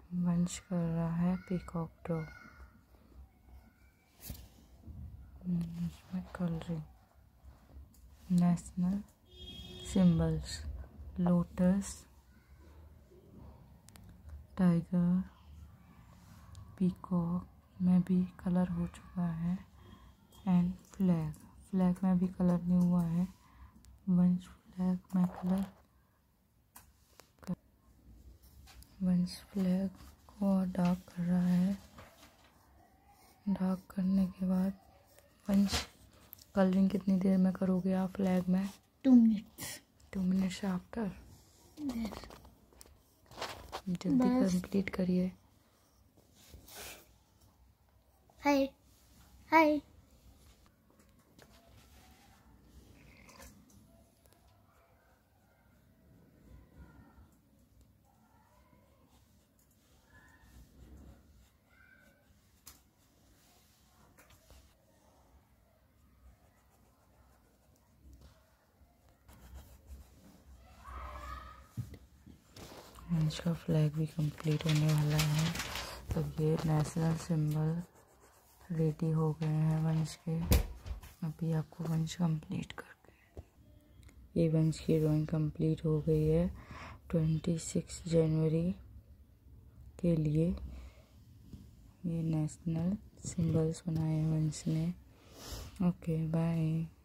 वंश कर रहा है पीकॉक ड्रॉ। इसमें colouring, national symbols, lotus, tiger, peacock में भी कलर हो चुका है एंड फ्लैग में भी कलर नहीं हुआ है। वंश फ्लैग में कलर, वंश फ्लैग को डार्क कर रहा है। डार्क करने के बाद वंश कलरिंग कितनी देर में करोगे आप फ्लैग में? 2 मिनट्स। 2 minutes after. yes. जल्दी कंप्लीट करिए। हाय हाय। वंश का फ्लैग भी कंप्लीट होने वाला है। तो ये नेशनल सिंबल रेडी हो गए हैं वंश के। अभी आपको वंश कंप्लीट करके, ये वंश की ड्राइंग कंप्लीट हो गई है 26 जनवरी के लिए। ये नेशनल सिंबल्स बनाए हैं वंश ने। Okay bye.